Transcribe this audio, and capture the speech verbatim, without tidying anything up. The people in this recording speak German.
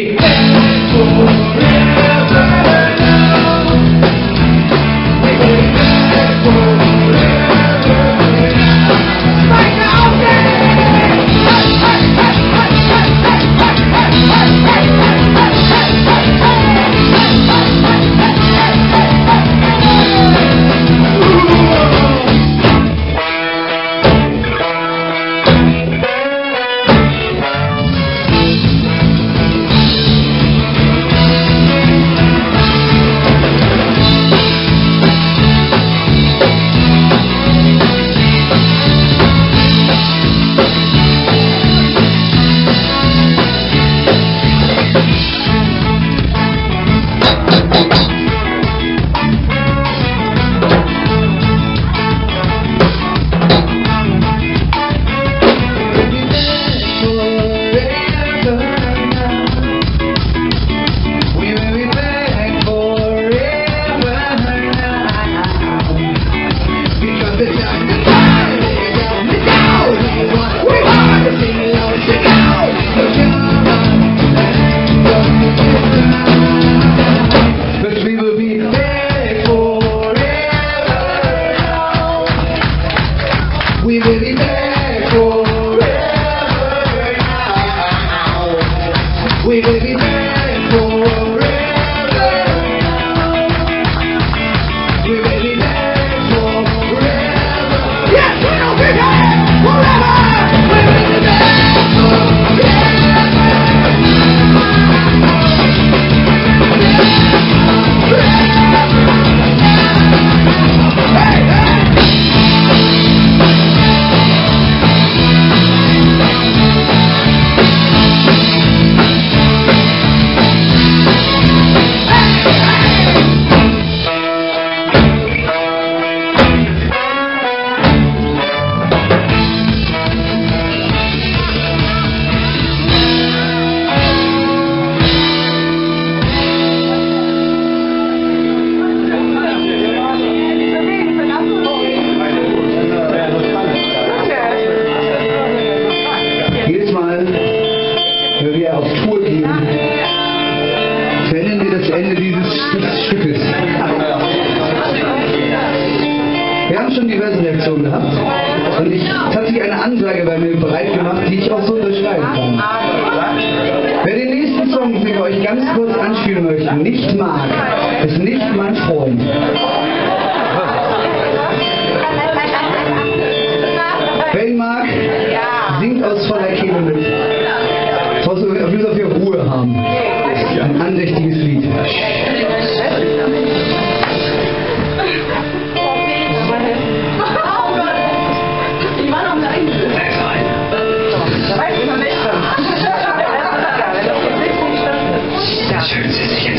be back forever now. We will be back forever now. Right now, baby! Hey, hey, hey, hey, hey, hey, hey, hey, hey, we will be back forever now. We will be back forever now. We will be back forever. Yes, we will be back forever. We will be back forever. Hey, hey. Wenn wir auf Tour gehen, verändern wir das Ende dieses Stückes. Wir haben schon diverse Reaktionen gehabt und ich tatsächlich eine Ansage bei mir bereit gemacht, die ich auch so unterschreiben kann. Wer den nächsten Song, den wir euch ganz kurz anspielen möchten, nicht mag, ist nicht mein Freund. Wer ihn mag, singt aus voller Kehle mit. Auf jeden Fall wir Ruhe haben. Ein andächtiges Lied. Die waren auf der Insel. Da weiß ich noch nicht. Schön, Sie sich